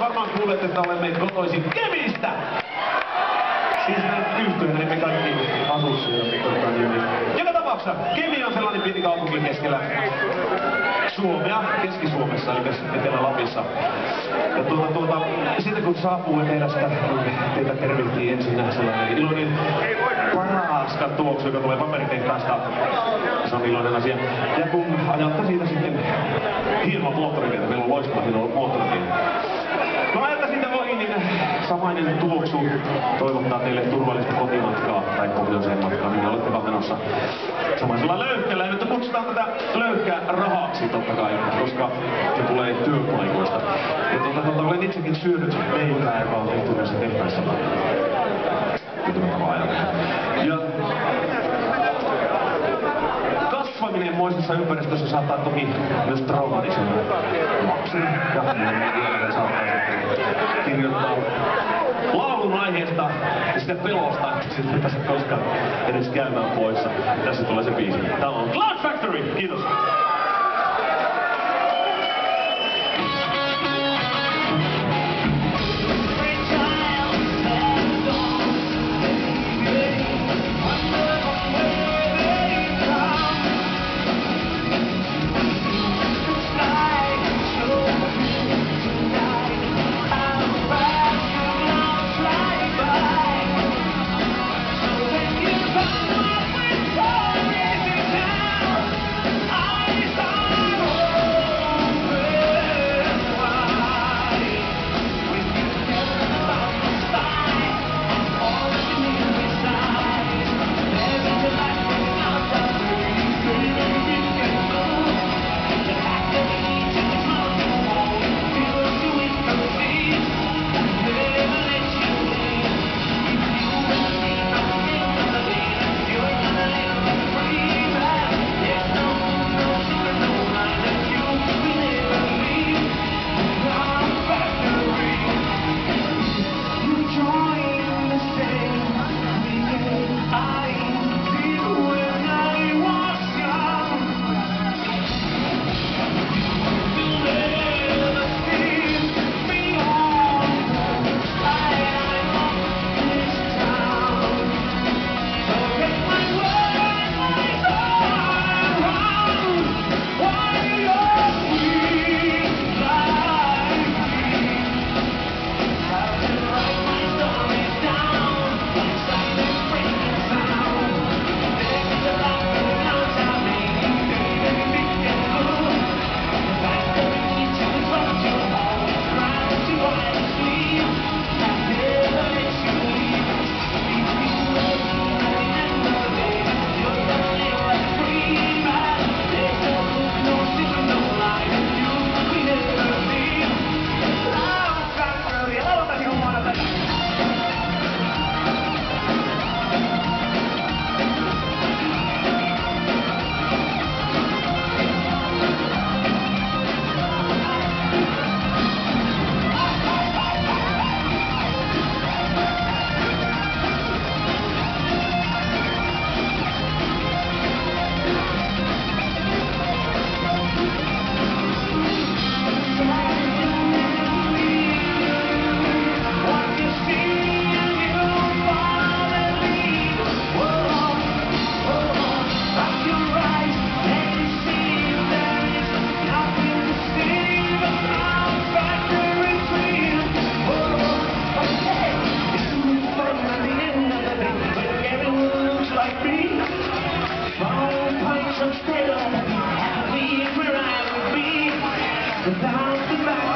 varmaan kuulet, että olemme kotoisin Kemistä! Siis näin yhtyön, emme kaikki asu siellä. Joka tapauksessa, Kemi on sellainen pieni kaupunki keskellä Suomea, Keski-Suomessa, eli Etelä-Lapissa. Ja sitten kun saapuu etelästä, niin teitä tervehtii ensin sellainen iloinen paraskan tuoksu, joka tulee paperitenkaasta. Se on iloinen asia. Ja kun ajatte siitä sitten hienoa moottoritietä, meillä on loistava hienoa moottoritietä. No ajatte siitä ohi, niin samainen tuoksu toivottaa teille turvallista kotimatkaa tai pohjoiseen matkaan, minne olette menossa samaisella löyhkällä. Ja nyt kutsutaan tätä löyhkää rahaksi totta kai, koska se tulee työpaikoista. Ja olen itsekin syönyt leipää, joka on tehty näissä tehtaissa. Ja kasvaminen moisessa ympäristössä saattaa toki myös traumatisoida lapsen ja vielä saattaa sitten kirjoittaa laulun aiheesta ja sitä pelosta, että sitten ei pääse koskaan edes käymään poissa. Tässä tulee se biisi. Tää on Cloud Factory! Kiitos! Without the back